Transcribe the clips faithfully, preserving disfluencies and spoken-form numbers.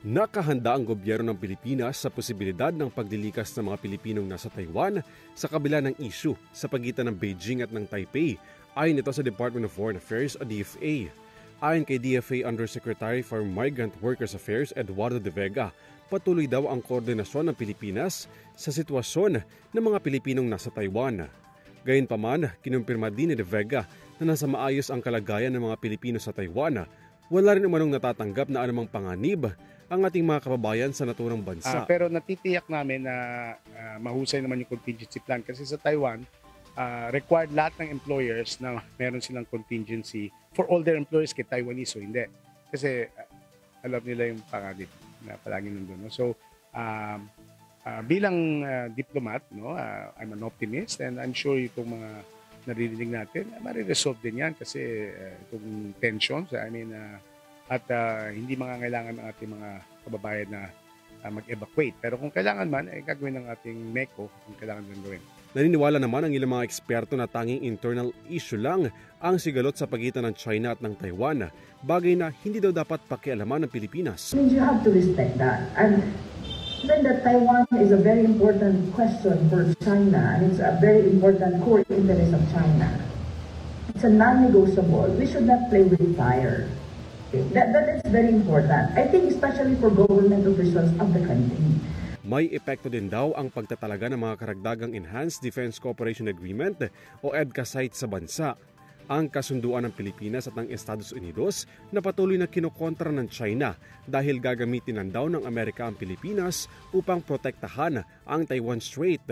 Nakahanda ang gobyerno ng Pilipinas sa posibilidad ng paglilikas ng mga Pilipinong nasa Taiwan sa kabila ng issue sa pagitan ng Beijing at ng Taipei, ayon ito sa Department of Foreign Affairs o D F A. Ayon kay D F A Undersecretary for Migrant Workers Affairs Eduardo De Vega, patuloy daw ang koordinasyon ng Pilipinas sa sitwasyon ng mga Pilipinong nasa Taiwan. Gayunpaman, kinumpirma din ni De Vega na nasa maayos ang kalagayan ng mga Pilipino sa Taiwan. Wala rin umanong natatanggap na anumang panganib ang ating mga kababayan sa naturang bansa. Uh, pero natitiyak namin na uh, mahusay naman yung contingency plan kasi sa Taiwan, uh, required lahat ng employers na meron silang contingency for all their employers kay Taiwanese o hindi. Kasi uh, alam nila yung panganib na palagi nandun. No? So, um, uh, bilang uh, diplomat, no, uh, I'm an optimist and I'm sure itong mga naririnig natin, uh, mariresolve din yan kasi uh, itong tensions, I mean, uh, at uh, hindi mga kailangan ng ating mga kababayan na uh, mag-evacuate. Pero kung kailangan man, ay eh, gagawin ng ating M E C O kung kailangan din gawin. Naniniwala naman ang ilang mga eksperto na tanging internal issue lang ang sigalot sa pagitan ng China at ng Taiwan, bagay na hindi daw dapat pakialaman ng Pilipinas. I mean, you have to respect that. And then that Taiwan is a very important question for China and it's a very important core interest of China. It's a non-negotiable. We should not play with fire. That, that is very important. I think especially for government officials of the country. May epekto din daw ang pagtatalaga ng mga karagdagang Enhanced Defense Cooperation Agreement o EDCA sites sa bansa. Ang kasunduan ng Pilipinas at ng Estados Unidos na patuloy na kinokontra ng China dahil gagamitin ng daw ng Amerika ang Pilipinas upang protektahan ang Taiwan Strait.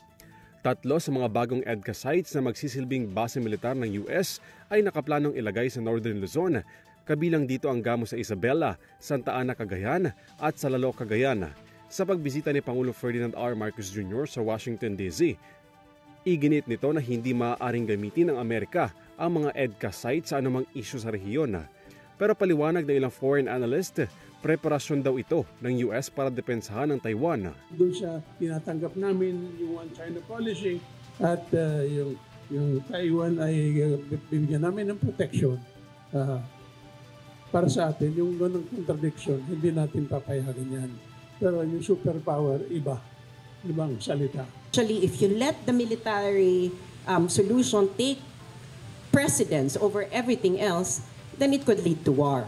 Tatlo sa mga bagong EDCA sites na magsisilbing base militar ng U S ay nakaplanong ilagay sa Northern Luzon. Kabilang dito ang Gamo sa Isabela, Santa Ana, Cagayan at Salalo, Cagayan. Sa pagbisita ni Pangulo Ferdinand R. Marcos Junior sa Washington, D C, iginit nito na hindi maaaring gamitin ng Amerika ang mga EDCA sites sa anumang isyu sa rehiyon. Pero paliwanag ng ilang foreign analyst, preparasyon daw ito ng U S para depensahan ng Taiwan. Doon siya tinatanggap namin yung One China policy at uh, yung, yung Taiwan ay uh, bibigyan namin ng protection. Uh, para sa atin, yung ganong contradiction, hindi natin papayagan yan. Pero yung superpower, iba. Ibang salita. Actually, if you let the military um, solution take precedence over everything else, then it could lead to war.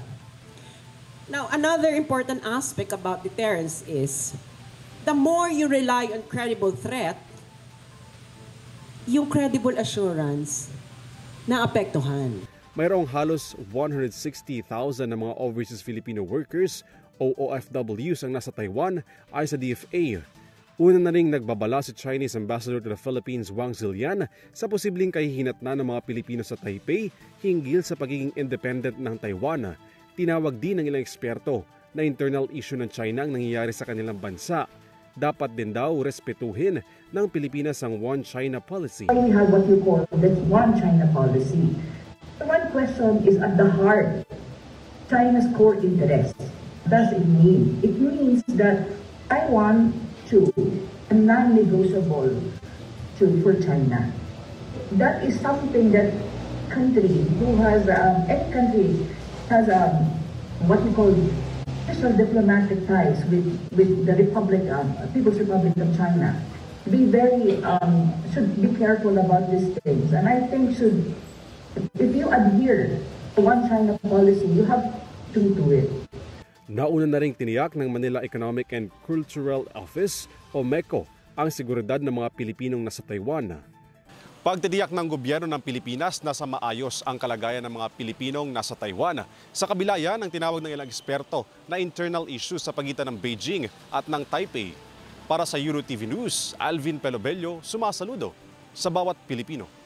Now, another important aspect about deterrence is the more you rely on credible threat, yung credible assurance na apektuhan. Mayroong halos one hundred sixty thousand na mga overseas Filipino workers o O F Ws ang nasa Taiwan ay sa D F A. Una na ring nagbabala si Chinese Ambassador to the Philippines Wang Zilian sa posibleng kahihinatnan ng mga Pilipino sa Taipei hinggil sa pagiging independent ng Taiwan. Tinawag din ng ilang eksperto na internal issue ng China ang nangyayari sa kanilang bansa. Dapat din daw respetuhin ng Pilipinas ang One China policy. We have what you call the One China policy. The one question is at the heart, China's core interest. What does it mean? It means that Taiwan to a non-negotiable to for China. That is something that country who has um, any country has um, what we call special diplomatic ties with with the Republic, um, People's Republic of China. Be very um, should be careful about these things, and I think should. If you adhere to One China policy, you have to do it. Nauna na ring tiniyak ng Manila Economic and Cultural Office o M E C O ang seguridad ng mga Pilipinong nasa Taiwan. Pagtitiyak ng gobyerno ng Pilipinas na sa maayos ang kalagayan ng mga Pilipinong nasa Taiwan. Sa kabila yan ang tinawag ng ilang eksperto na internal issues sa pagitan ng Beijing at ng Taipei. Para sa Euro T V News, Alvin Pelobello sumasaludo sa bawat Pilipino.